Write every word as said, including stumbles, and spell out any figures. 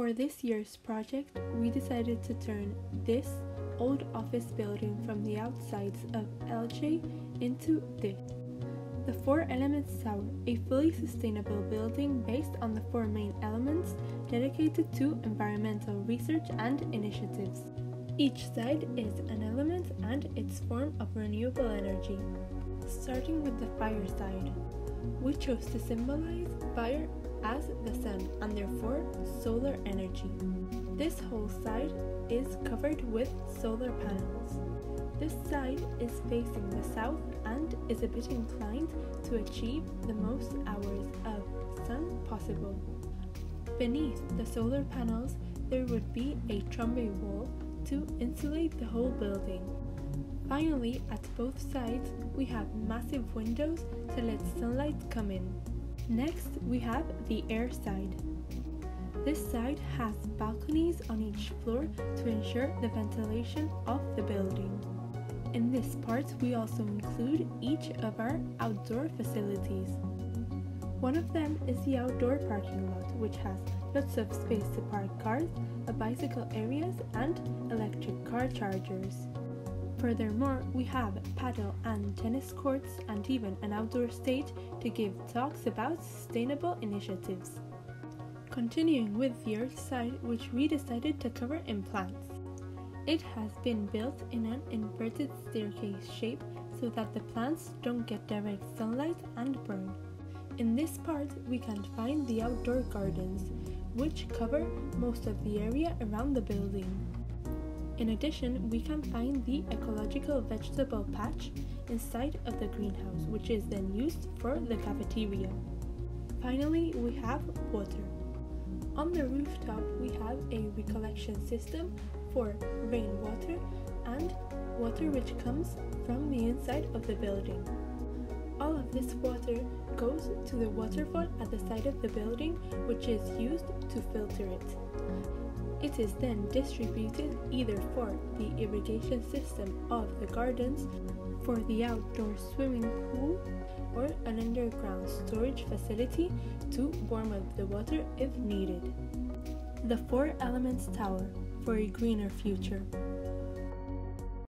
For this year's project, we decided to turn this old office building from the outsides of L J into this. The Four Elements Tower, a fully sustainable building based on the four main elements dedicated to environmental research and initiatives. Each side is an element and its form of renewable energy. Starting with the fire side, we chose to symbolize fire as the sun and therefore solar energy. This whole side is covered with solar panels. This side is facing the south and is a bit inclined to achieve the most hours of sun possible. Beneath the solar panels, there would be a trombe wall to insulate the whole building. Finally, at both sides, we have massive windows to let sunlight come in. Next, we have the air side. This side has balconies on each floor to ensure the ventilation of the building. In this part, we also include each of our outdoor facilities. One of them is the outdoor parking lot, which has lots of space to park cars, a bicycle areas, and electric car chargers. Furthermore, we have paddle and tennis courts and even an outdoor stage to give talks about sustainable initiatives. Continuing with the earth side, which we decided to cover in plants. It has been built in an inverted staircase shape so that the plants don't get direct sunlight and burn. In this part, we can find the outdoor gardens, which cover most of the area around the building. In addition, we can find the ecological vegetable patch inside of the greenhouse, which is then used for the cafeteria. Finally, we have water. On the rooftop, we have a recollection system for rainwater and water which comes from the inside of the building. All of this water goes to the waterfall at the side of the building, which is used to filter it. It is then distributed either for the irrigation system of the gardens, for the outdoor swimming pool, or an underground storage facility to warm up the water if needed. The Four Elements Tower, for a greener future.